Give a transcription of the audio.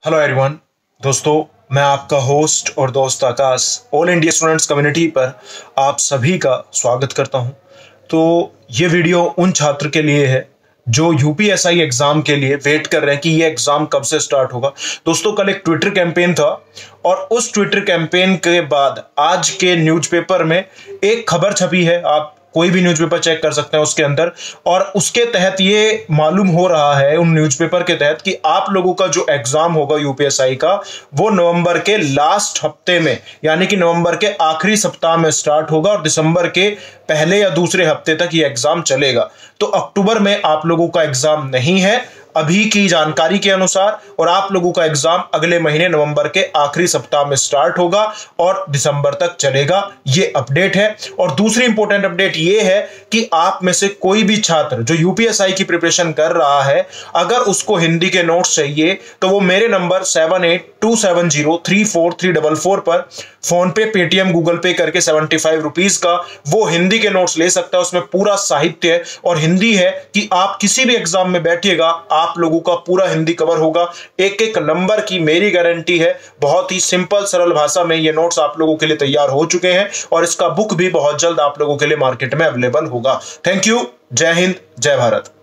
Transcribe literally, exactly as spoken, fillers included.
Hello everyone. दोस्तों, मैं आपका होस्ट और दोस्त Akash all India students community पर आप सभी का स्वागत करता हूं। तो ये वीडियो उन छात्र के लिए है जो यूपीएसआई एग्जाम के लिए वेट कर रहे हैं कि ये एग्जाम कब से स्टार्ट होगा। दोस्तों, कल एक ट्विटर कैंपेन था और उस ट्विटर कैंपेन के बाद आज के न्यूज़पेपर में एक खबर छपी है। आप कोई भी न्यूज़पेपर चेक कर सकते हैं उसके अंदर, और उसके तहत ये मालूम हो रहा है उन न्यूज़पेपर के तहत कि आप लोगों का जो एग्जाम होगा यूपीएसआई का वो नवंबर के लास्ट हफ्ते में, यानी कि नवंबर के आखिरी सप्ताह में स्टार्ट होगा और दिसंबर के पहले या दूसरे हफ्ते तक ये एग्जाम चलेगा। तो अक्टूबर में आप लोगों का एग्जाम नहीं है अभी की जानकारी के अनुसार, और आप लोगों का एग्जाम अगले महीने नवंबर के आखिरी सप्ताह में स्टार्ट होगा और दिसंबर तक चलेगा। ये अपडेट है। और दूसरी इंपॉर्टेंट अपडेट ये है कि आप में से कोई भी छात्र जो यूपीएसआई की प्रिपरेशन कर रहा है, अगर उसको हिंदी के नोट्स चाहिए तो वो मेरे number seven eight two seven zero three four three double four पर PhonePe, Paytm, Google Pay करके सेवेंटी फाइव रुपीज का वो हिंदी के नोट्स ले सकता है। उसमें पूरा साहित्य है और हिंदी है कि आप किसी भी एग्जाम में बैठिएगा आप लोगों का पूरा हिंदी कवर होगा। एक एक नंबर की मेरी गारंटी है। बहुत ही सिंपल सरल भाषा में ये नोट्स आप लोगों के लिए तैयार हो चुके हैं और इसका बुक भी बहुत जल्द आप लोगों के लिए मार्केट में अवेलेबल होगा। Thank you. जय हिंद, जय भारत।